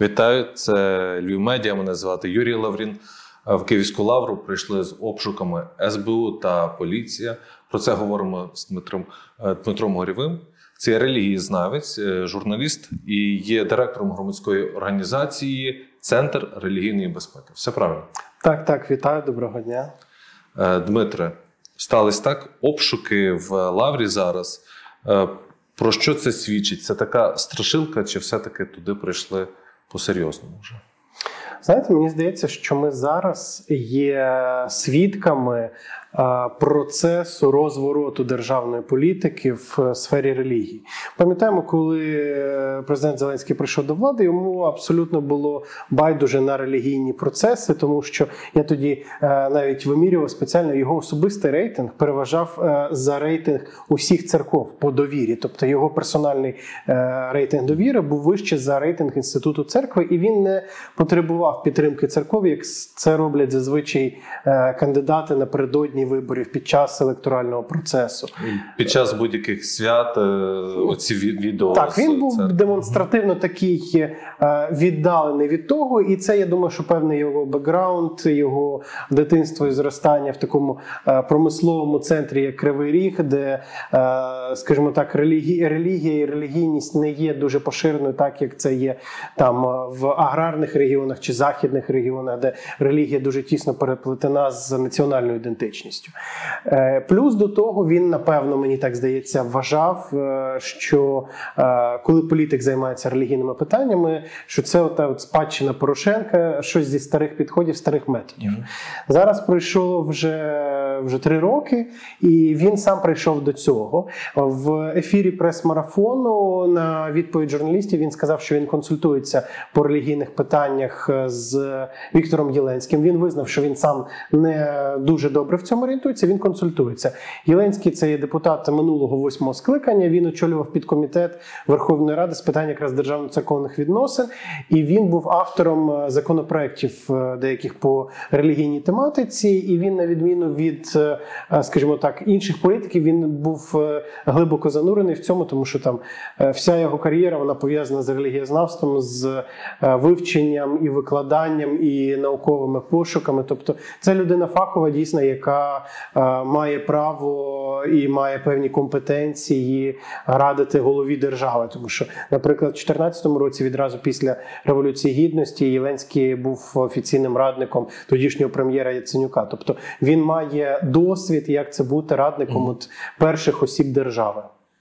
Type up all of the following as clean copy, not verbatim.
Вітаю, це Львів Медіа, мене звати Юрій Лаврін. В Київську лавру прийшли з обшуками СБУ та поліція. Про це говоримо з Дмитром Горєвим. Це релігієзнавець, журналіст і є директором громадської організації «Центр релігійної безпеки». Все правильно? Так, вітаю, доброго дня. Дмитре, стались так обшуки в лаврі зараз. Про що це свідчить? Це така страшилка чи все-таки туди прийшли по-серйозному вже? Знаєте, мені здається, що ми зараз є свідками процесу розвороту державної політики в сфері релігії. Пам'ятаємо, коли президент Зеленський прийшов до влади, йому абсолютно було байдуже на релігійні процеси, тому що я тоді навіть вимірював спеціально його особистий рейтинг, переважав за рейтинг усіх церков по довірі. Тобто його персональний рейтинг довіри був вище за рейтинг Інституту церкви, і він не потребував підтримки церков, як це роблять зазвичай кандидати напередодні виборів під час електорального процесу. Під час будь-яких свят оці відео. Так, він був демонстративно такий віддалений від того, і це, я думаю, що певний його бекграунд, його дитинство і зростання в такому промисловому центрі, як Кривий Ріг, де, скажімо так, релігія і релігійність не є дуже поширеною, так як це є там в аграрних регіонах чи західних регіонах, де релігія дуже тісно переплетена з національною ідентичністю. Плюс до того він, напевно, мені так здається, вважав, що коли політик займається релігійними питаннями, що це от спадщина Порошенка, щось зі старих підходів, старих методів. Зараз пройшло вже 3 роки, і він сам прийшов до цього. В ефірі прес-марафону на відповідь журналістів він сказав, що він консультується по релігійних питаннях з Віктором Єленським. Він визнав, що він сам не дуже добре в цьому орієнтується, він консультується. Єленський – це є депутат минулого 8-го скликання, він очолював підкомітет Верховної Ради з питань якраз державно-церковних відносин, і він був автором законопроєктів деяких по релігійній тематиці, і він, на відміну від, скажімо так, інших політиків, він був глибоко занурений в цьому, тому що там вся його кар'єра, вона пов'язана з релігієзнавством, з вивченням і викладанням, і науковими пошуками. Тобто це людина фахова, дійсно, яка має право і має певні компетенції радити голові держави. Тому що, наприклад, в 2014 році, відразу після Революції Гідності, Єленський був офіційним радником тодішнього прем'єра Яценюка. Тобто він має досвід, як це бути радником от перших осіб держави.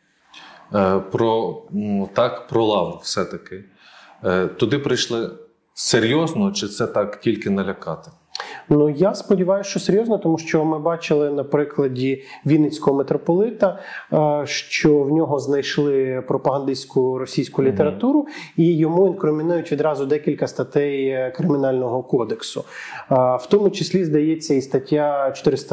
Про лавру все-таки. Туди прийшли серйозно, чи це так тільки налякати? Ну, я сподіваюся, що серйозно, тому що ми бачили на прикладі Вінницького митрополита, що в нього знайшли пропагандистську російську літературу, і йому інкримінують відразу декілька статей Кримінального кодексу. В тому числі, здається, і стаття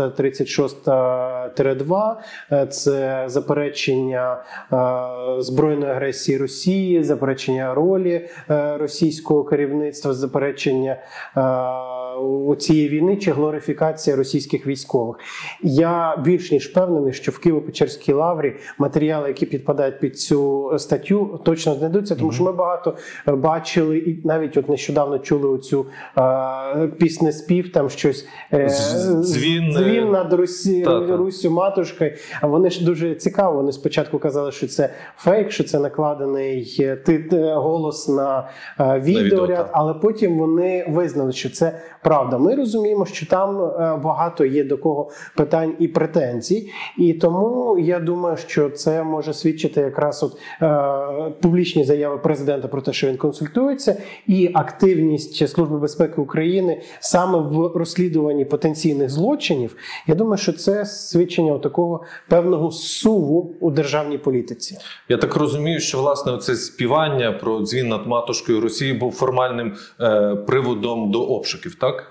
436-2 – це заперечення збройної агресії Росії, заперечення ролі російського керівництва, заперечення цієї війни чи глорифікація російських військових. Я більш ніж впевнений, що в Києво-Печерській лаврі матеріали, які підпадають під цю статтю, точно знайдуться, тому що ми багато бачили і навіть от нещодавно чули оцю піснеспів, там щось дзвін над Руссю матушкою. Вони ж дуже цікаво, вони спочатку казали, що це фейк, що це накладений голос на відеоряд, але потім вони визнали, що це правда. Ми розуміємо, що там багато є до кого питань і претензій, і тому я думаю, що це може свідчити якраз от публічні заяви президента про те, що він консультується, і активність Служби безпеки України саме в розслідуванні потенційних злочинів. Я думаю, що це свідчення такого певного суву у державній політиці. Я так розумію, що, власне, оце співання про дзвін над матушкою Росії був формальним приводом до обшуків, так?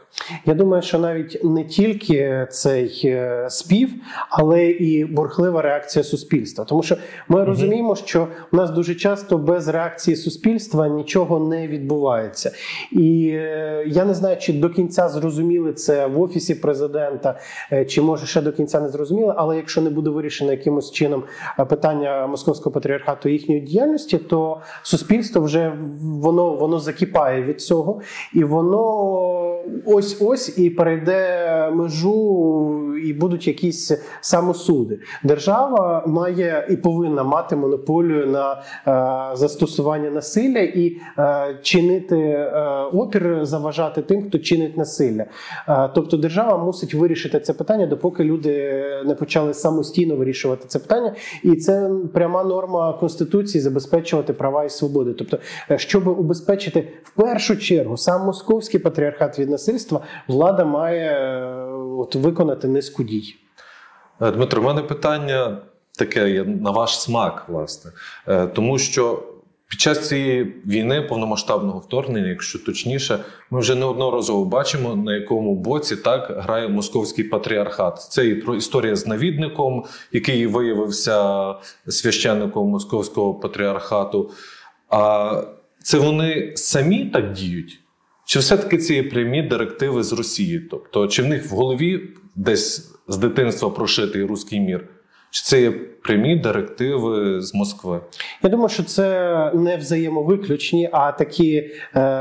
Я думаю, що навіть не тільки цей спів, але і бурхлива реакція суспільства. Тому що ми розуміємо, що у нас дуже часто без реакції суспільства нічого не відбувається. І я не знаю, чи до кінця зрозуміли це в Офісі президента, чи може ще до кінця не зрозуміли, але якщо не буде вирішено якимось чином питання Московського патріархату і їхньої діяльності, то суспільство вже воно закипає від цього, і воно ось і перейде межу, і будуть якісь самосуди. Держава має і повинна мати монополію на застосування насилля і чинити опір, заважати тим, хто чинить насилля. Тобто держава мусить вирішити це питання, допоки люди не почали самостійно вирішувати це питання. І це пряма норма Конституції — забезпечувати права і свободи. Тобто, щоб убезпечити в першу чергу сам Московський патріархат від насильства, влада має виконати низку дій. Дмитро, в мене питання таке є на ваш смак, власне. Тому що під час цієї війни, повномасштабного вторгнення, якщо точніше, ми вже неодноразово бачимо, на якому боці так грає Московський патріархат. Це і про історія з навідником, який виявився священником Московського патріархату. А це вони самі так діють? Чи все-таки це є прямі директиви з Росії? Тобто, чи в них в голові десь з дитинства прошитий руський мір? Чи це є прямі директиви з Москви? Я думаю, що це не взаємовиключні, а такі,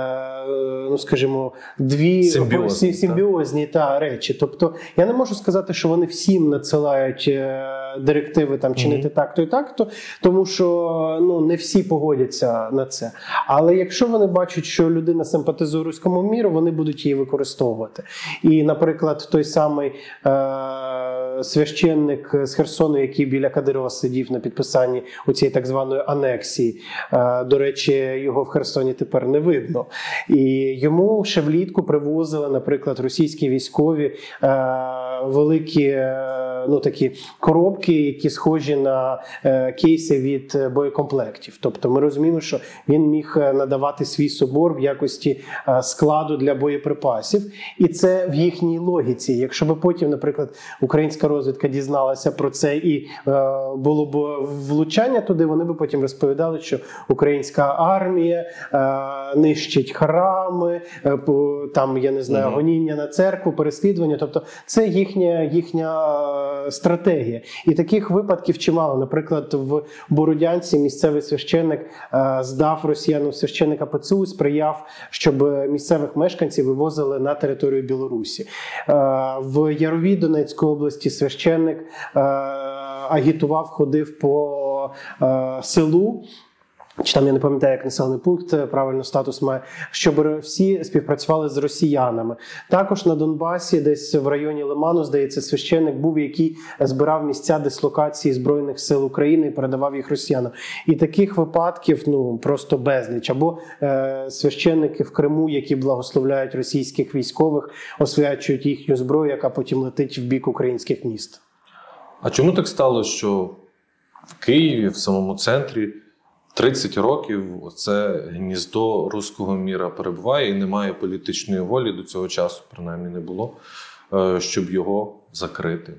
скажімо, дві симбіозні речі. Тобто, я не можу сказати, що вони всім надсилають директиви там чинити так-то і так-то, тому що не всі погодяться на це. Але якщо вони бачать, що людина симпатизує руському міру, вони будуть її використовувати. І, наприклад, той самий священник з Херсону, який біля Кадирова сидів на підписанні у цій так званої анексії. До речі, його в Херсоні тепер не видно. І йому ще влітку привозили, наприклад, російські військові великі такі коробки, які схожі на кейси від боєкомплектів. Тобто ми розуміємо, що він міг надавати свій собор в якості складу для боєприпасів. І це в їхній логіці. Якщо б потім, наприклад, українська розвідка дізналася про це і було б влучання туди, вони б потім розповідали, що українська армія нищить храми, там, я не знаю, гоніння на церкву, переслідування. Тобто це їхня стратегія. І таких випадків чимало. Наприклад, в Бородянці місцевий священник здав росіянам священника ПЦУ, сприяв, щоб місцевих мешканців вивозили на територію Білорусі. В Яровій Донецької області священник агітував, ходив по селу, чи там, я не пам'ятаю, як населений пункт правильно статус має, щоб всі співпрацювали з росіянами. Також на Донбасі, десь в районі Лиману, здається, священник був, який збирав місця дислокації Збройних сил України і передавав їх росіянам. І таких випадків просто безліч. Або священники в Криму, які благословляють російських військових, освячують їхню зброю, яка потім летить в бік українських міст. А чому так сталося, що в Києві, в самому центрі, 30 років це гніздо руського міра перебуває і немає політичної волі до цього часу, принаймні не було, щоб його закрити?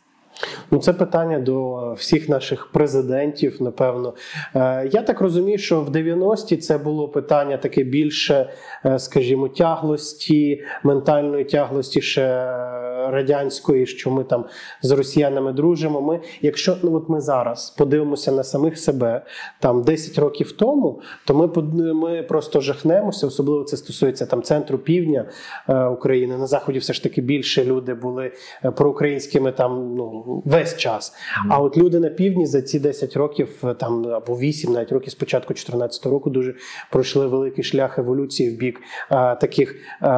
Це питання до всіх наших президентів, напевно. Я так розумію, що в 90-ті це було питання таке більше, скажімо, тяглості, ментальної тяглості ще радянської, що ми там з росіянами дружимо. Якщо ми зараз подивимося на самих себе там 10 років тому, то ми просто жахнемося, особливо це стосується там центру півдня України. На Заході все ж таки більше люди були проукраїнськими там весь час. А от люди на півдні за ці 10 років, там або 8 навіть років, з початку 2014 року дуже пройшли великий шлях еволюції в бік таких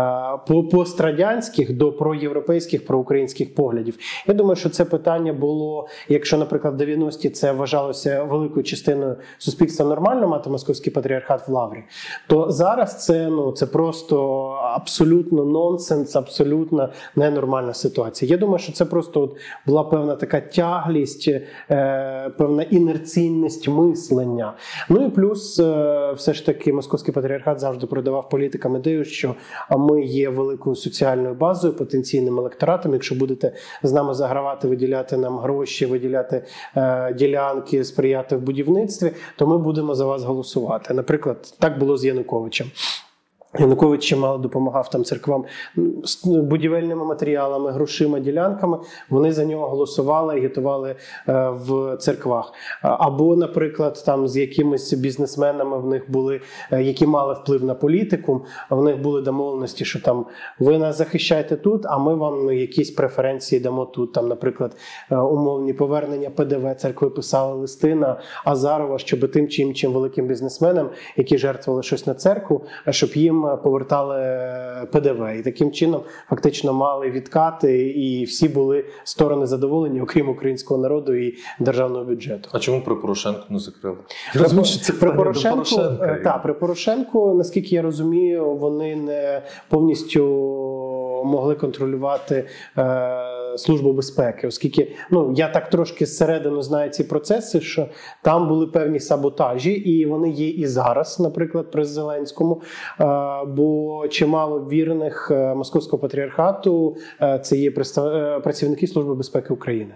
пострадянських до проєвропейських, проукраїнських поглядів. Я думаю, що це питання було, якщо, наприклад, в 90-ті це вважалося великою частиною суспільства нормально мати Московський патріархат в лаврі, то зараз це просто абсолютно нонсенс, абсолютно ненормальна ситуація. Я думаю, що це просто от була певна така тяглість, певна інерційність мислення. Ну і плюс, все ж таки, Московський патріархат завжди продавав політикам ідею, що ми є великою соціальною базою, потенційним електоратом. Якщо будете з нами загравати, виділяти нам гроші, виділяти ділянки, сприяти в будівництві, то ми будемо за вас голосувати. Наприклад, так було з Януковичем. Янукович чимало допомагав там церквам будівельними матеріалами, грошима, ділянками. Вони за нього голосували, агітували в церквах. Або, наприклад, там з якимись бізнесменами в них були, які мали вплив на політику, в них були домовленості, що там ви нас захищаєте тут, а ми вам якісь преференції дамо тут. Там, наприклад, умовні повернення ПДВ, церкви писали листи на Азарова, щоб тим чи іншим великим бізнесменам, які жертвували щось на церкву, щоб їм повертали ПДВ. І таким чином фактично мали відкати, і всі були сторони задоволені, окрім українського народу і державного бюджету. А чому при Порошенку не закрили? При Порошенку, наскільки я розумію, вони не повністю могли контролювати Службу безпеки, оскільки я так трошки зсередину знаю ці процеси, що там були певні саботажі, і вони є і зараз, наприклад, при Зеленському, бо чимало вірних Московського патріархату це є працівники Служби безпеки України.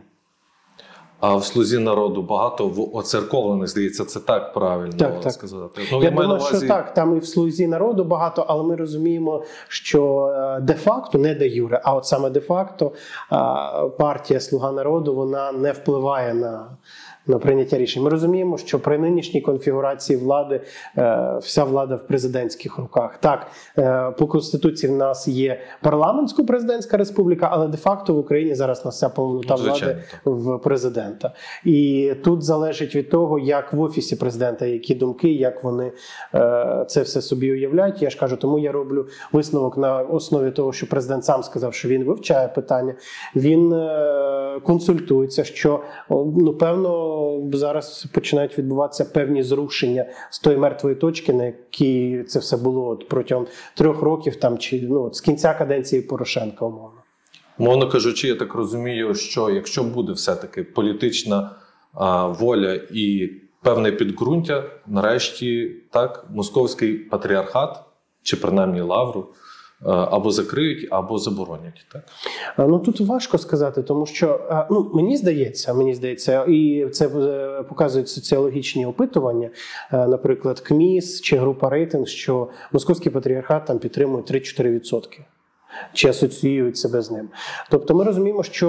А в «Слузі народу» багато оцерковлених, здається, це так правильно сказати. Я думаю, що так, там і в «Слузі народу» багато, але ми розуміємо, що де-факто, не де-юре, а от саме де-факто партія «Слуга народу», вона не впливає на прийняття рішень. Ми розуміємо, що при нинішній конфігурації влади вся влада в президентських руках. Так, по Конституції в нас є парламентсько-президентська республіка, але де-факто в Україні зараз на вся повнота влади в президента. І тут залежить від того, як в Офісі президента, які думки, як вони це все собі уявляють. Я ж кажу, тому я роблю висновок на основі того, що президент сам сказав, що він вивчає питання, він консультується, що, певно, зараз починають відбуватися певні зрушення з тої мертвої точки, на якій це все було протягом 3 років, там, чи з кінця каденції Порошенка, умовно. Мовно кажучи, я так розумію, що якщо буде все-таки політична воля і певне підґрунтя, нарешті так, Московський патріархат, чи принаймні Лавру, або закриють, або заборонять, так? Тут важко сказати, тому що, мені здається, і це показують соціологічні опитування, наприклад, КМІС чи група «Рейтинг», що Московський патріархат там підтримує 3-4%. Чи асоціюють себе з ним. Тобто ми розуміємо, що...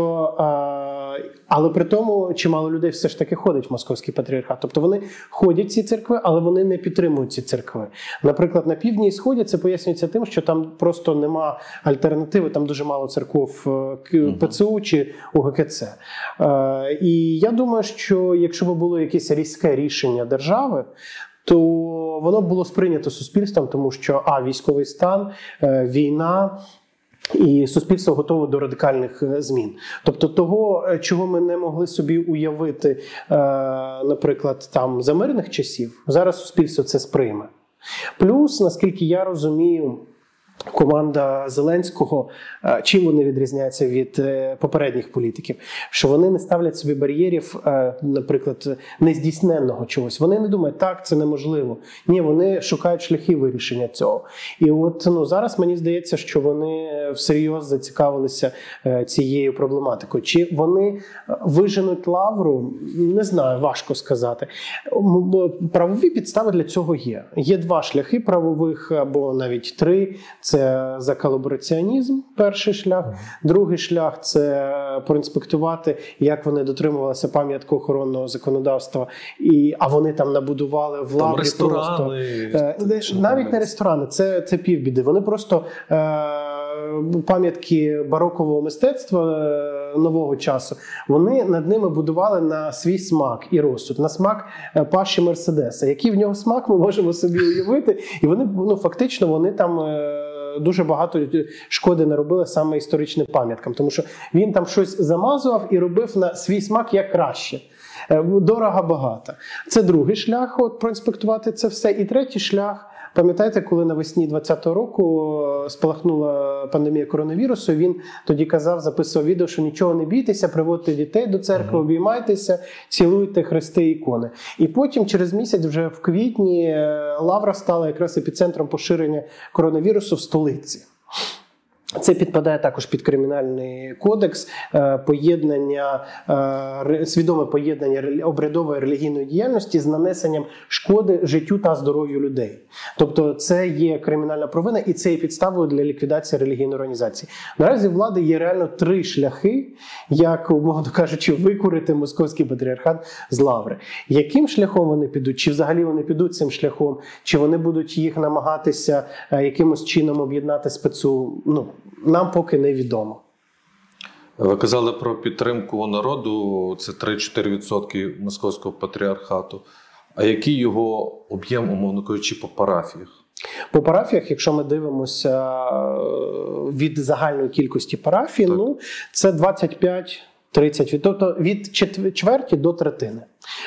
Але при тому чимало людей все ж таки ходить в Московський патріархат. Тобто вони ходять в ці церкви, але вони не підтримують ці церкви. Наприклад, на півдні і сході це пояснюється тим, що там просто нема альтернативи, там дуже мало церков ПЦУ чи УГКЦ. І я думаю, що якщо б було якесь різке рішення держави, то воно б було сприйнято суспільством, тому що військовий стан, війна, і суспільство готове до радикальних змін. Тобто того, чого ми не могли собі уявити, наприклад, там за мирних часів, зараз суспільство це сприйме. Плюс, наскільки я розумію, команда Зеленського, чим вони відрізняються від попередніх політиків? Що вони не ставлять собі бар'єрів, наприклад, нездійсненного чогось. Вони не думають, так, це неможливо. Ні, вони шукають шляхи вирішення цього. І от зараз мені здається, що вони всерйоз зацікавилися цією проблематикою. Чи вони виженуть Лавру? Не знаю, важко сказати. Правові підстави для цього є. Є 2 шляхи правових, або навіть 3. Це заколабораціонізм, перший шлях. Другий шлях – це проінспектувати, як вони дотримувалися пам'яткоохоронного законодавства. А вони там набудували в Лаврі ресторани, просто... Навіть не ресторани, це півбіди. Вони просто пам'ятки барокового мистецтва нового часу, вони над ними будували на свій смак і розсуд, на смак Паші Мерседеса. Який в нього смак, ми можемо собі уявити. І вони, фактично, вони там дуже багато шкоди наробили саме історичним пам'яткам, тому що він там щось замазував і робив на свій смак як краще. Дорого-багато. Це другий шлях, проінспектувати це все. І третій шлях, Пам'ятаєте, коли навесні 2020 року спалахнула пандемія коронавірусу, він тоді казав, записував відео, що нічого не бійтеся, приводьте дітей до церкви, обіймайтеся, цілуйте хрести, ікони. І потім через місяць, вже в квітні, Лавра стала якраз епіцентром поширення коронавірусу в столиці. Це підпадає також під кримінальний кодекс, свідоме поєднання обрядової релігійної діяльності з нанесенням шкоди життю та здоров'ю людей. Тобто це є кримінальна провина і це є підставою для ліквідації релігійної організації. Наразі влади є реально 3 шляхи, як, умовно кажучи, викурити московський патріархат з Лаври. Яким шляхом вони підуть? Чи взагалі вони підуть цим шляхом? Чи вони будуть їх намагатися якимось чином об'єднати спецу? Нам поки невідомо. Ви казали про підтримку народу, це 3-4% московського патріархату. А який його об'єм, умовно кажучи, по парафіях? По парафіях, якщо ми дивимося від загальної кількості парафій, це 25-30%, тобто від чверті до третини.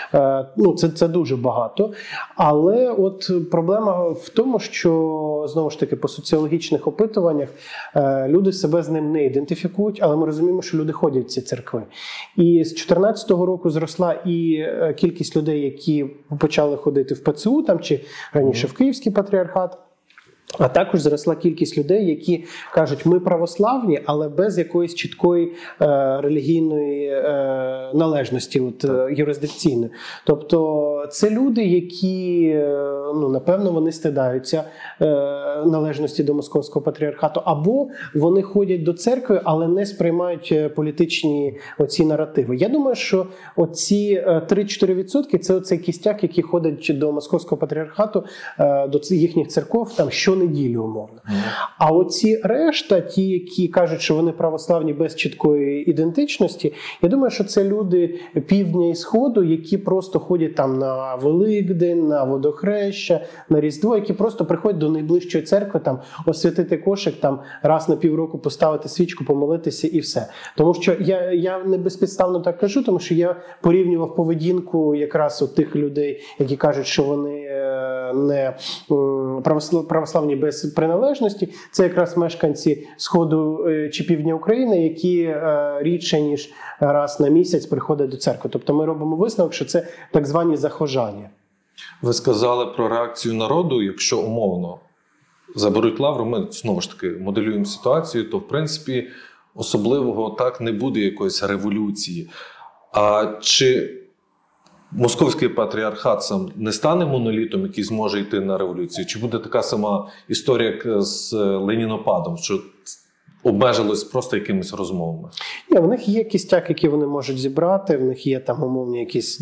Це дуже багато. Але от проблема в тому, що, знову ж таки, по соціологічних опитуваннях люди себе з ним не ідентифікують, але ми розуміємо, що люди ходять в ці церкви. І з 2014 року зросла і кількість людей, які почали ходити в ПЦУ, чи раніше в Київський патріархат. А також зросла кількість людей, які кажуть, ми православні, але без якоїсь чіткої релігійної належності, юрисдикційної. Тобто це люди, які, напевно, вони стидаються належності до московського патріархату, або вони ходять до церкви, але не сприймають політичні оці наративи. Я думаю, що оці 3-4% – це оцей кістяк, який ходить до московського патріархату, до їхніх церков, щонеділю, умовно. А оці решта, ті, які кажуть, що вони православні без чіткої ідентичності, я думаю, що це люди півдня і сходу, які просто ходять на Великдень, на Водохреща, на Різдво, які просто приходять до найближчої церкви, освятити кошик, раз на півроку поставити свічку, помолитися і все. Тому що я не безпідставно так кажу, тому що я порівнював поведінку якраз от тих людей, які кажуть, що вони не православні без приналежності. Це якраз мешканці Сходу чи Півдня України, які рідше, ніж раз на місяць приходять до церкви. Тобто ми робимо висновок, що це так звані захожання. Ви сказали про реакцію народу. Якщо умовно заберуть Лавру, ми знову ж таки моделюємо ситуацію, то в принципі особливого так не буде якоїсь революції. А чи московський патріархат сам не стане монолітом, який зможе йти на революцію? Чи буде така сама історія, як з ленінопадом, що обмежилось просто якимись розмовами? Ні, в них є кістяк, які вони можуть зібрати, в них є умовні якісь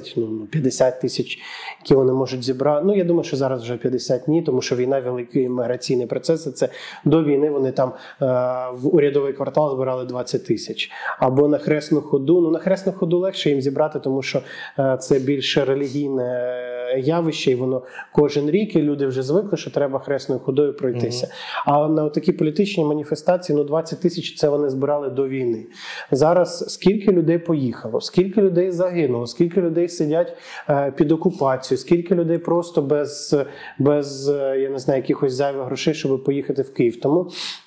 20-50 тисяч, які вони можуть зібрати. Я думаю, що зараз вже 50 ні, тому що війна, великий міграційний процес, це до війни вони в урядовий квартал збирали 20 тисяч. Або на Хресну ходу. На Хресну ходу легше їм зібрати, тому що це більш релігійне явище, і воно кожен рік, і люди вже звикли, що треба хресною ходою пройтися. А на такі політичні маніфестації, 20 тисяч, це вони збирали до війни. Зараз скільки людей поїхало, скільки людей загинуло, скільки людей сидять під окупацією, скільки людей просто без я не знаю, якихось зайвих грошей, щоб поїхати в Київ. Тому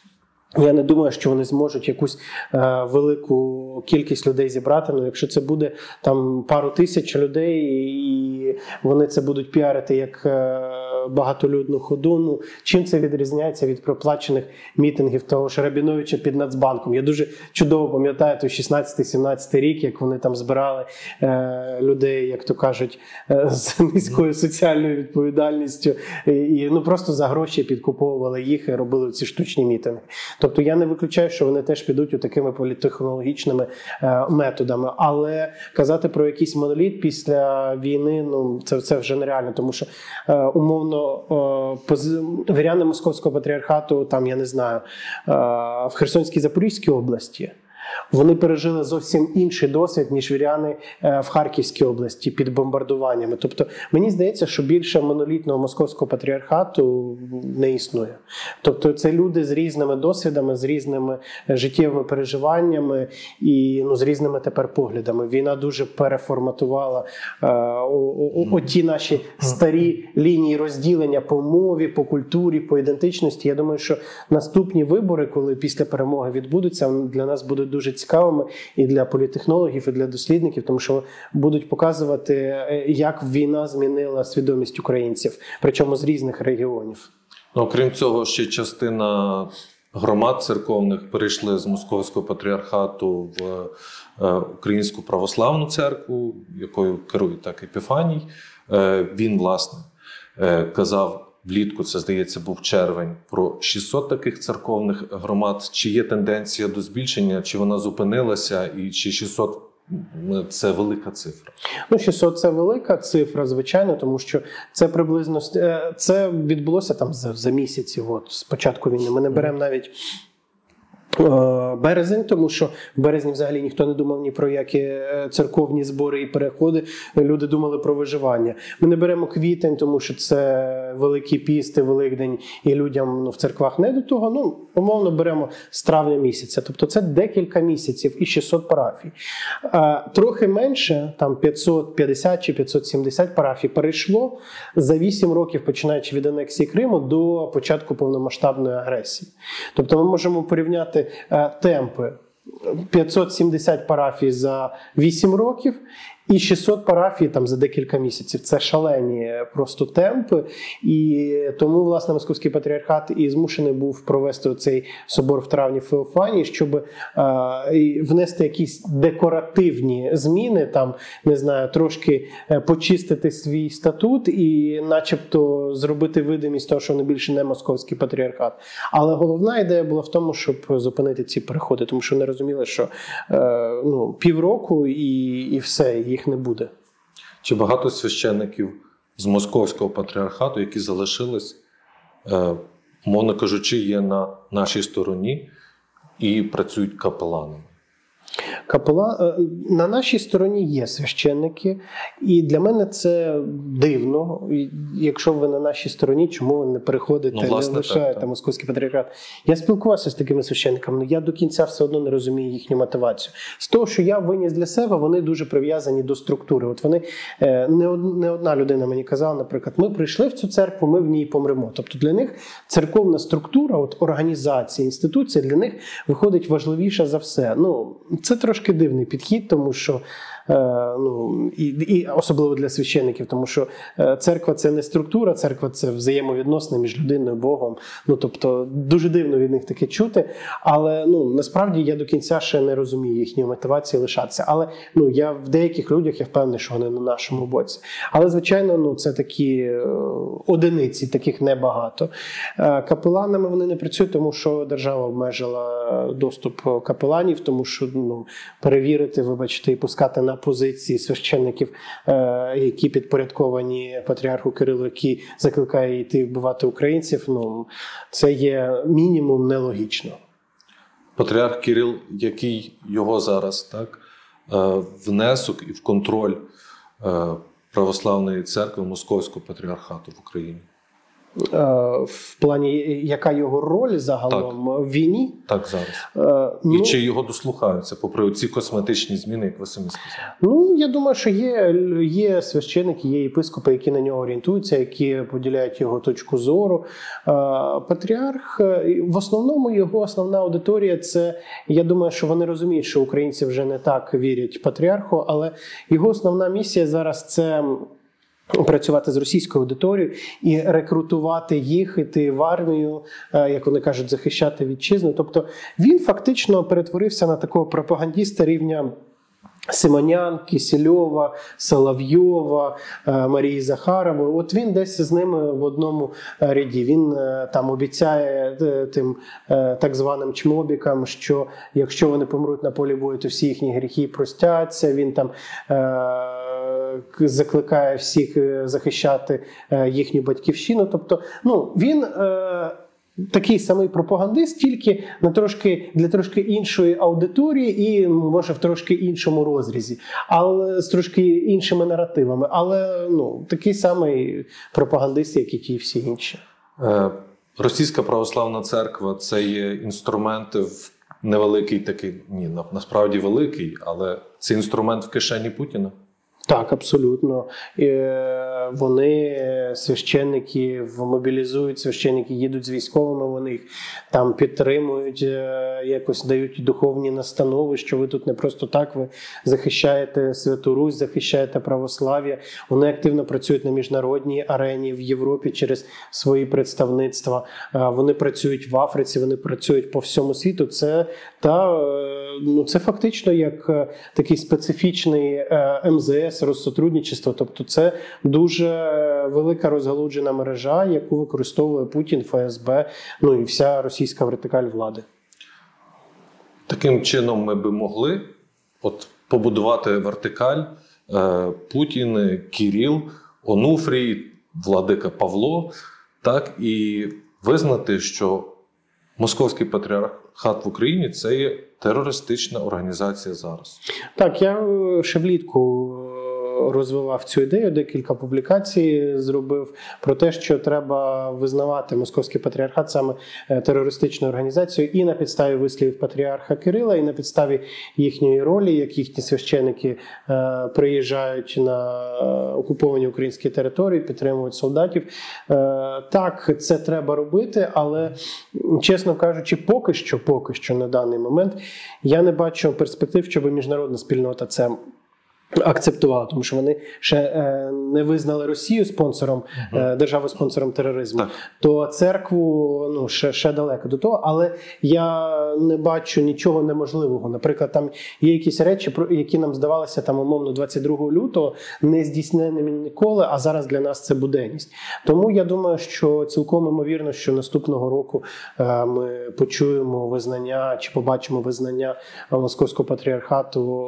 я не думаю, що вони зможуть якусь велику кількість людей зібрати. Якщо це буде пару тисяч людей, і вони це будуть піарити як багатолюдну ходу, чим це відрізняється від проплачених мітингів того ж Рабіновича під Нацбанком? Я дуже чудово пам'ятаю той 16-17 рік, як вони збирали людей, як то кажуть, з низькою соціальною відповідальністю, і просто за гроші підкуповували їх і робили ці штучні мітинги. Тобто я не виключаю, що вони теж підуть такими політтехнологічними методами. Але казати про якийсь моноліт після війни, це вже нереально. Тому що, умовно, віряни Московського патріархату, я не знаю, в Херсонській, Запорізькій області, вони пережили зовсім інший досвід, ніж віряни в Харківській області під бомбардуваннями. Тобто, мені здається, що більше монолітного московського патріархату не існує. Тобто, це люди з різними досвідами, з різними життєвими переживаннями і з різними тепер поглядами. Війна дуже переформатувала оті наші старі лінії розділення по мові, по культурі, по ідентичності. Я думаю, що наступні вибори, коли після перемоги відбудуться, для нас будуть дуже цікавими і для політтехнологів, і для дослідників, тому що будуть показувати, як війна змінила свідомість українців, причому з різних регіонів. Окрім цього, ще частина громад церковних перейшли з Московського патріархату в Українську православну церкву, якою керує так Епіфаній. Він, власне, казав влітку, це, здається, був червень, про 600 таких церковних громад. Чи є тенденція до збільшення, чи вона зупинилася, і чи 600 – це велика цифра? 600 – це велика цифра, звичайно, тому що це приблизно це відбулося там за місяці, з початку війни. Ми не беремо навіть березень, тому що в березні взагалі ніхто не думав ні про які церковні збори і переходи, люди думали про виживання. Ми не беремо квітень, тому що це Великий Піст і Великдень, і людям в церквах не до того. Умовно беремо з травня місяця, тобто це декілька місяців і 600 парафій. Трохи менше, там 550 чи 570 парафій перейшло за 8 років, починаючи від анексії Криму до початку повномасштабної агресії. Тобто ми можемо порівняти темпи: 570 парафій за 8 років і 600 парафій там за декілька місяців. Це шалені просто темпи. І тому, власне, Московський патріархат і змушений був провести цей собор в травні Феофанії, щоб внести якісь декоративні зміни, там, не знаю, трошки почистити свій статут і начебто зробити видимість того, що вони більше не Московський патріархат. Але головна ідея була в тому, щоб зупинити ці переходи, тому що вони розуміли, що півроку і все, їх не буде. Чи багато священників з Московського патріархату, які залишились, мовно кажучи, є на нашій стороні і працюють капеланами? На нашій стороні є священники, і для мене це дивно. Якщо ви на нашій стороні, чому ви не переходите, не лишаєте Московський патріархат? Я спілкувався з такими священниками, але я до кінця все одно не розумію їхню мотивацію. З того, що я виніс для себе, вони дуже прив'язані до структури. От вони, не одна людина мені казала, наприклад, ми прийшли в цю церкву, ми в ній помремо. Тобто для них церковна структура, організація, інституція для них виходить важливіша за все. Це трошки дивний підхід, тому що і особливо для священників, тому що церква – це не структура, церква – це взаємовідносини між людиною і Богом. Тобто дуже дивно від них таке чути, але насправді я до кінця ще не розумію їхньої мотивації лишатися. Але я в деяких людях я впевнений, що вони на нашому боці. Але звичайно, це такі одиниці, таких небагато. Капеланами вони не працюють, тому що держава обмежила доступ капеланів, тому що перевірити, вибачте, і пускати на позиції священників, які підпорядковані патріарху Кирилу, який закликає йти вбивати українців, це є мінімум нелогічно. Патріарх Кирил, який його зараз внесок і в контроль православної церкви Московського патріархату в Україні? В плані, яка його роль загалом в війні? Так, зараз. І чи його дослухаються, попри ці косметичні зміни, як ви самі сказали? Я думаю, що є священики, є єпископи, які на нього орієнтуються, які поділяють його точку зору. Патріарх, в основному його основна аудиторія – це, я думаю, що вони розуміють, що українці вже не так вірять патріарху, але його основна місія зараз – це працювати з російською аудиторією і рекрутувати їх, іти в армію, як вони кажуть, захищати вітчизну. Тобто він фактично перетворився на такого пропагандиста рівня Симонян, Кисельова, Соловйова, Марії Захарової. От він десь з ними в одному ряді. Він там обіцяє тим так званим чмобікам, що якщо вони помруть на полі бою, то всі їхні гріхи простяться. Він там закликає всіх захищати їхню батьківщину. Тобто, він такий самий пропагандист, тільки для трошки іншої аудиторії і, може, в трошки іншому розрізі, але з трошки іншими наративами. Але такий самий пропагандист, як і ті всі інші. Російська православна церква – це є інструмент невеликий такий, насправді великий, але це інструмент в кишені Путіна? Так, абсолютно. Вони, священники, мобілізують, священники їдуть з військовими, вони їх там підтримують, якось дають духовні настанови, що ви тут не просто так, ви захищаєте Святу Русь, захищаєте православ'я. Вони активно працюють на міжнародній арені в Європі через свої представництва. Вони працюють в Африці, вони працюють по всьому світу. Це фактично як такий специфічний МЗС, розсотрудничество. Тобто це дуже велика розгалуджена мережа, яку використовує Путін, ФСБ, і вся російська вертикаль влади. Таким чином ми би могли побудувати вертикаль Путін, Кирил, Онуфрій, владика Павло, так, і визнати, що Московський патріархат в Україні – це є терористична організація зараз. Так, я ще влітку розвивав цю ідею, декілька публікацій зробив про те, що треба визнавати Московський патріархат саме терористичною організацією і на підставі вислівів патріарха Кирила, і на підставі їхньої ролі, як їхні священики приїжджають на окуповані українські території, підтримують солдатів. Так, це треба робити, але, чесно кажучи, поки що на даний момент я не бачу перспектив, щоб міжнародна спільнота це акцептувала, тому що вони ще не визнали Росію спонсором, державою-спонсором тероризму, так. То церкву ще далеко до того, але я не бачу нічого неможливого. Наприклад, там є якісь речі, які нам здавалися там умовно 22 лютого не здійсненими ніколи, а зараз для нас це буденність. Тому я думаю, що цілком імовірно, що наступного року ми почуємо визнання чи побачимо визнання Московського патріархату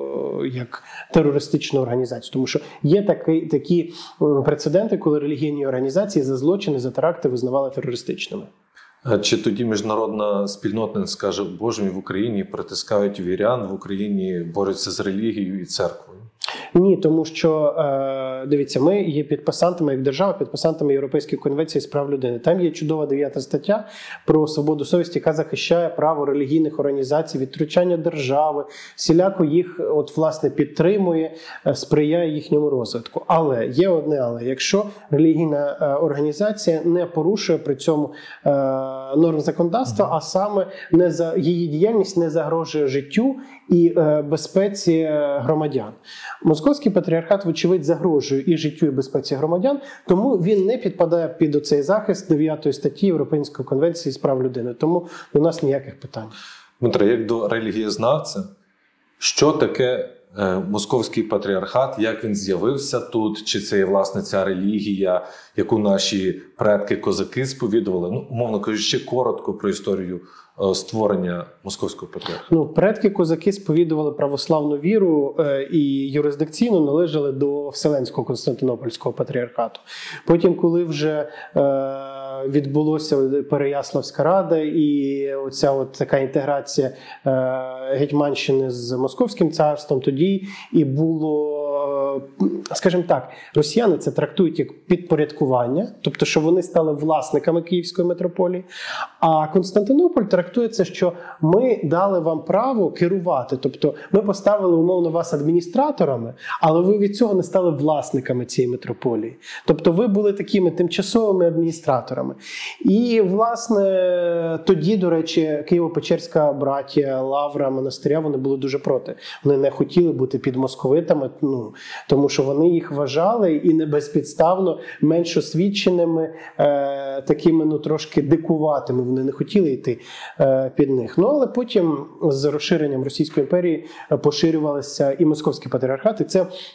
як терористичну організацію. Тому що є такі прецеденти, коли релігійні організації за злочини, за теракти визнавали терористичними. Чи тоді міжнародна спільнота не скаже, Боже мій, в Україні притискають вірян, в Україні борються з релігією і церквою? Ні, тому що, дивіться, ми є підписантами, як держава, підписантами Європейської конвенції з прав людини. Там є чудова 9 стаття про свободу совісті, яка захищає право релігійних організацій від втручання держави, всіляко їх, власне, підтримує, сприяє їхньому розвитку. Але, є одне але, якщо релігійна організація не порушує при цьому норм законодавства, а саме її діяльність не загрожує життю і безпеці громадян. Московський патріархат, вочевидь, загрожує і життю, і безпеці громадян, тому він не підпадає під оцей захист 9 статті Європейської конвенції з прав людини. Тому у нас ніяких питань. Дмитро, як до релігієзнавця, що таке Московський патріархат, як він з'явився тут, чи це є, власне, ця релігія, яку наші предки-козаки сповідували? Умовно кажучи, коротко про історію створення Московського патріархату. Предки-козаки сповідували православну віру і юрисдикційно належали до Вселенського Константинопольського патріархату. Потім, коли вже відбулося Переяславська рада і оця така інтеграція Гетьманщини з Московським царством, тоді і було, скажімо так, росіяни це трактують як підпорядкування, тобто, що вони стали власниками Київської митрополії, а Константинополь трактує це, що ми дали вам право керувати, тобто ми поставили умовно вас адміністраторами, але ви від цього не стали власниками цієї митрополії. Тобто ви були такими тимчасовими адміністраторами. І, власне, тоді, до речі, Києво-Печерська братія, лавра, монастиря, вони були дуже проти. Вони не хотіли бути під московитами, тому що вони їх вважали і не безпідставно менш освіченими, такими трошки дикуватими. Вони не хотіли йти під них. Але потім з розширенням Російської імперії поширювалися і Московський патріархат, і це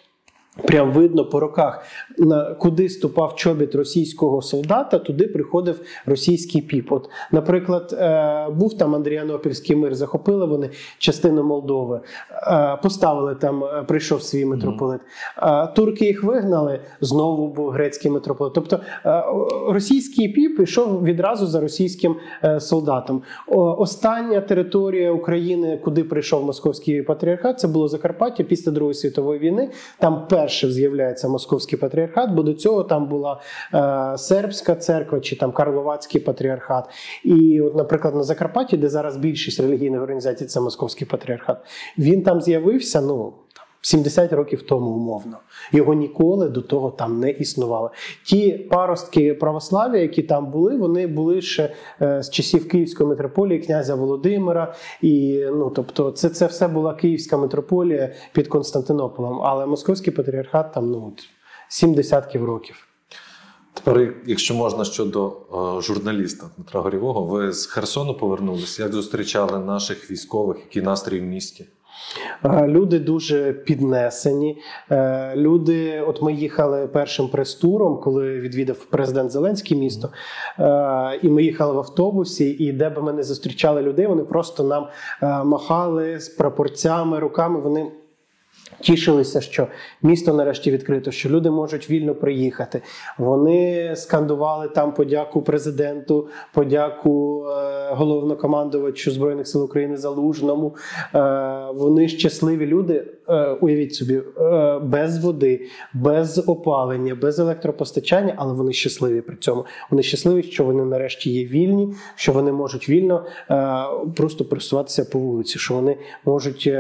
Прям видно по роках, куди ступав чобіт російського солдата, туди приходив російський піп. От, наприклад, був там Андріанопільський мир, захопили вони частину Молдови, поставили там, прийшов свій митрополит. Турки їх вигнали, знову був грецький митрополит. Тобто російський піп йшов відразу за російським солдатом. Остання територія України, куди прийшов московський патріархат, це було Закарпаття після Другої світової війни. Там перше з'являється московський патріархат, бо до цього там була сербська церква чи там Карловацький патріархат. І, от, наприклад, на Закарпатті, де зараз більшість релігійних організацій, це московський патріархат, він там з'явився, 70 років тому, умовно. Його ніколи до того там не існувало. Ті паростки православ'я, які там були, вони були ще з часів Київської митрополії, князя Володимира. І, тобто, це все була Київська митрополія під Константинополем. Але московський патріархат там 7 десятків років. Тепер, якщо можна, щодо журналіста Дмитра Горєвого, ви з Херсону повернулися. Як зустрічали наших військових, який настрій в місті? Люди дуже піднесені. Люди, от ми їхали першим прес-туром, коли відвідав президент Зеленський місто, і ми їхали в автобусі, і де б ми не зустрічали людей, вони просто нам махали з прапорцями, руками, вони тішилися, що місто нарешті відкрито, що люди можуть вільно приїхати. Вони скандували там подяку президенту, подяку головнокомандувачу Збройних сил України Залужному. Вони щасливі люди, уявіть собі, без води, без опалення, без електропостачання, але вони щасливі при цьому. Вони щасливі, що вони нарешті є вільні, що вони можуть вільно просто пересуватися по вулиці, що вони можуть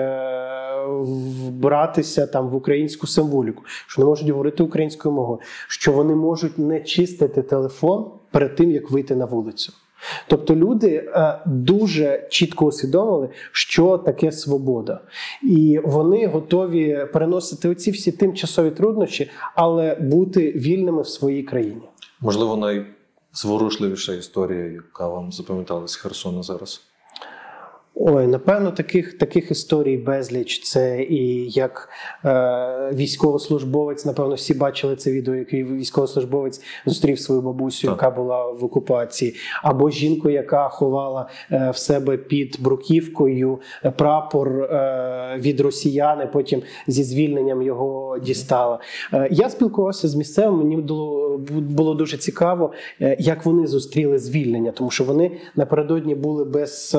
вбратися там в українську символіку, що вони можуть говорити українською мовою, що вони можуть не чистити телефон перед тим, як вийти на вулицю. Тобто люди дуже чітко усвідомили, що таке свобода. І вони готові переносити оці всі тимчасові труднощі, але бути вільними в своїй країні. Можливо, найзворушливіша історія, яка вам запам'яталась з Херсону зараз? Ой, напевно, таких історій безліч. Це і як військовослужбовець, напевно, всі бачили це відео, як військовослужбовець зустрів свою бабусю, яка була в окупації. Або жінку, яка ховала в себе під бруківкою прапор від росіян, і потім зі звільненням його дістала. Я спілкувався з місцевим, мені було дуже цікаво, як вони зустріли звільнення, тому що вони напередодні були без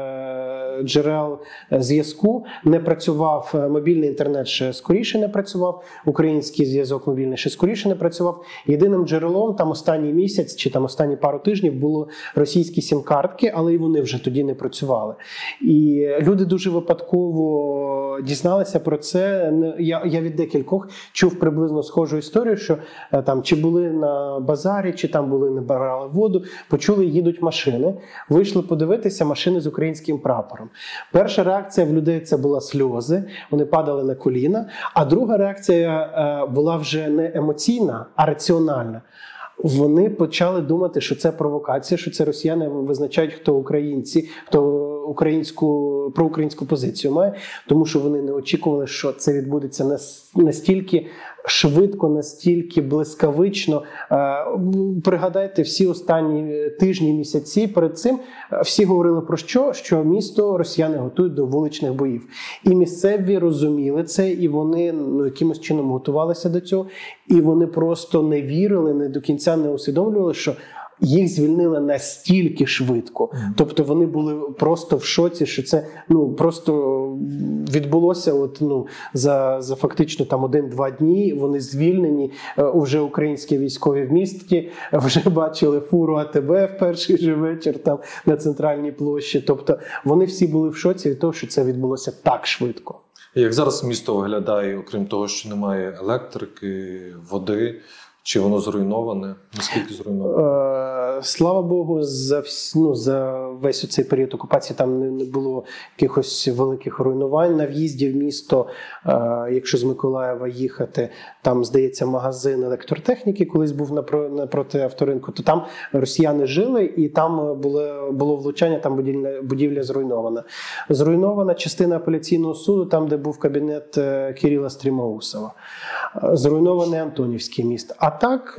джерел зв'язку, не працював мобільний інтернет, ще скоріше не працював, український зв'язок мобільний ще скоріше не працював. Єдиним джерелом там останній місяць чи там останні пару тижнів було російські сім-картки, але і вони вже тоді не працювали. І люди дуже випадково дізналися про це. Я від декількох чув приблизно схожу історію, що там чи були на базарі, чи там були, не брали воду, почули, їдуть машини, вийшли подивитися машини з українським прапором. Перша реакція в людей це була сльози, вони падали на коліна, а друга реакція була вже не емоційна, а раціональна. Вони почали думати, що це провокація, що це росіяни визначають, хто українці, хто проукраїнську позицію має, тому що вони не очікували, що це відбудеться настільки швидко, настільки блискавично. Пригадайте, всі останні тижні, місяці перед цим всі говорили про що? Що місто росіяни готують до вуличних боїв. І місцеві розуміли це, і вони якимось чином готувалися до цього, і вони просто не вірили, не до кінця не усвідомлювали, що їх звільнили настільки швидко. Тобто вони були просто в шоці, що це просто відбулося за фактично там 1-2 дні. Вони звільнені, вже українські військові в місті, вже бачили фуру АТБ в перший же вечір там на центральній площі. Тобто вони всі були в шоці від того, що це відбулося так швидко. Як зараз місто виглядає, окрім того, що немає електрики, води, Чи воно зруйноване? Наскільки зруйноване? Слава Богу, за весь цей період окупації там не було якихось великих руйнувань. На в'їзді в місто, якщо з Миколаєва їхати, там, здається, магазин електротехніки колись був напроти авторинку, то там росіяни жили, і там було влучання, там будівля зруйнована. Зруйнована частина апеляційного суду, там, де був кабінет Кирила Стрімоусова. Зруйнований Антонівський міст. А так,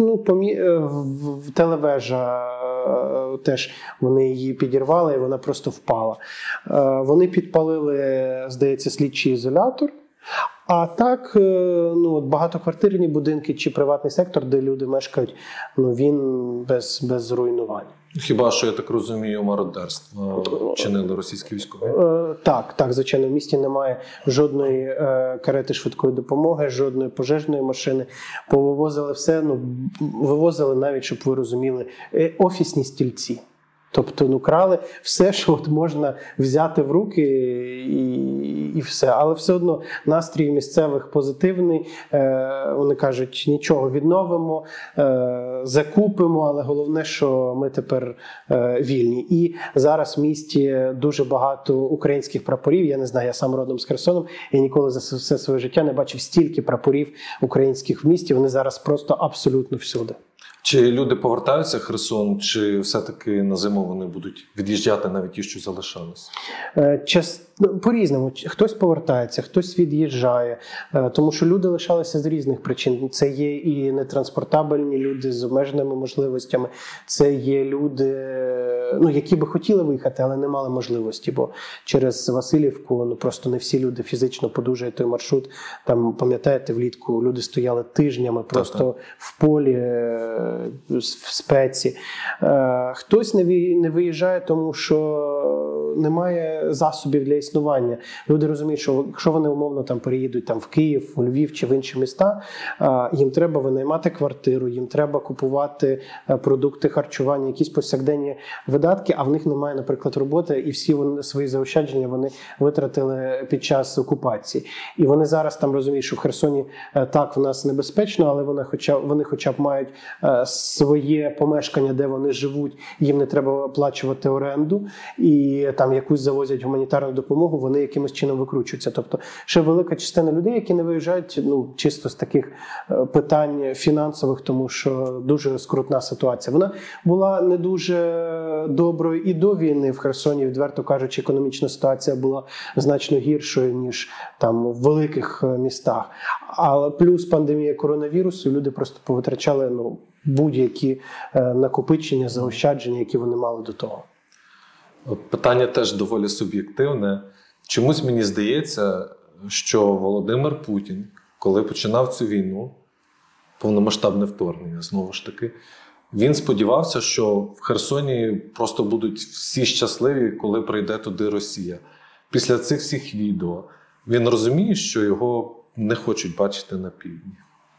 телевежа теж вони її підірвали, і вона просто впала. Вони підпалили, здається, слідчий ізолятор. А так, багатоквартирні будинки чи приватний сектор, де люди мешкають, він без зруйнувань. Хіба що, я так розумію, мародерство чинили російські військові? Так, звичайно, в місті немає жодної карети швидкої допомоги, жодної пожежної машини. Повивозили все, вивозили навіть, щоб ви розуміли, офісні стільці. Тобто, крали все, що от можна взяти в руки і все. Але все одно настрій місцевих позитивний. Вони кажуть, нічого, відновимо, закупимо, але головне, що ми тепер вільні. І зараз в місті дуже багато українських прапорів. Я не знаю, я сам родом з Херсоном, я ніколи за все своє життя не бачив стільки прапорів українських в місті. Вони зараз просто абсолютно всюди. Чи люди повертаються в Херсон, чи все-таки на зиму вони будуть від'їжджати навіть ті, що залишались? По-різному. Хтось повертається, хтось від'їжджає. Тому що люди лишалися з різних причин. Це є і нетранспортабельні люди з обмеженими можливостями. Це є люди, які би хотіли виїхати, але не мали можливості. Бо через Василівку просто не всі люди фізично подужають той маршрут. Там, пам'ятаєте, влітку люди стояли тижнями просто в полі, в спеці. Хтось не виїжджає, тому що немає засобів для існування. Люди розуміють, що якщо вони умовно переїдуть в Київ, у Львів чи в інші міста, їм треба винаймати квартиру, їм треба купувати продукти харчування, якісь повсякденні видатки, а в них немає, наприклад, роботи, і всі свої заощадження вони витратили під час окупації. І вони зараз там розуміють, що в Херсоні так, в нас небезпечно, але вони хоча б мають своє помешкання, де вони живуть, їм не треба оплачувати оренду, і там якусь завозять гуманітарну допомогу, вони якимось чином викручуються. Тобто ще велика частина людей, які не виїжджають, чисто з таких питань фінансових, тому що дуже скрутна ситуація. Вона була не дуже доброю і до війни в Херсоні, відверто кажучи, економічна ситуація була значно гіршою, ніж там в великих містах. Але плюс пандемія коронавірусу, люди просто повитрачали будь-які накопичення, заощадження, які вони мали до того. Питання теж доволі суб'єктивне. Чомусь мені здається, що Володимир Путін, коли починав цю війну, повномасштабне вторгнення, знову ж таки, він сподівався, що в Херсоні просто будуть всі щасливі, коли прийде туди Росія. Після цих всіх відео він розуміє, що його не хочуть бачити на півдні.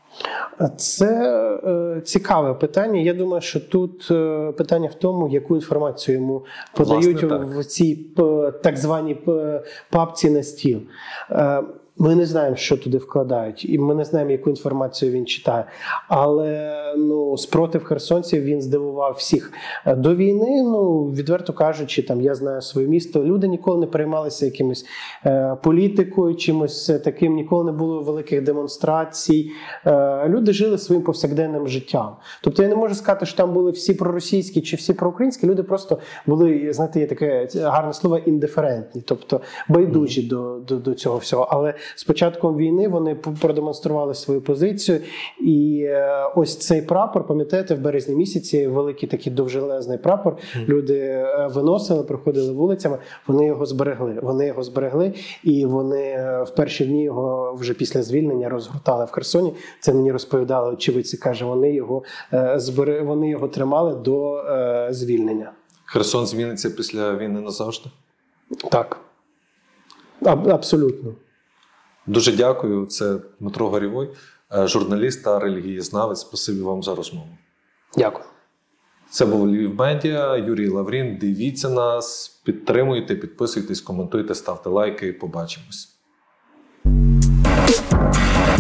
Це цікаве питання. Я думаю, що тут питання в тому, яку інформацію йому подають в цій так званій папці на стіл. Ми не знаємо, що туди вкладають, і ми не знаємо, яку інформацію він читає. Але спротив херсонців він здивував всіх. До війни, відверто кажучи, я знаю своє місто, люди ніколи не переймалися якимось політикою, чимось таким, ніколи не було великих демонстрацій. Люди жили своїм повсякденним життям. Тобто я не можу сказати, що там були всі проросійські чи всі проукраїнські, люди просто були, знаєте, є таке гарне слово, індиферентні, тобто байдужі до цього всього. Але з початком війни вони продемонстрували свою позицію. І ось цей прапор, пам'ятаєте, в березні місяці, великий такий довжелезний прапор, люди виносили, проходили вулицями, вони його зберегли, і вони в перші дні його вже після звільнення розгортали в Херсоні. Це мені розповідали очевидці, каже, вони його тримали до звільнення. Херсон зміниться після війни назавжди? Так. Абсолютно. Дуже дякую. Це Дмитро Горєвой, журналіст та релігієзнавець. Спасибі вам за розмову. Дякую. Це був Львів Медіа, Юрій Лаврін. Дивіться нас, підтримуйте, підписуйтесь, коментуйте, ставте лайки. Побачимось.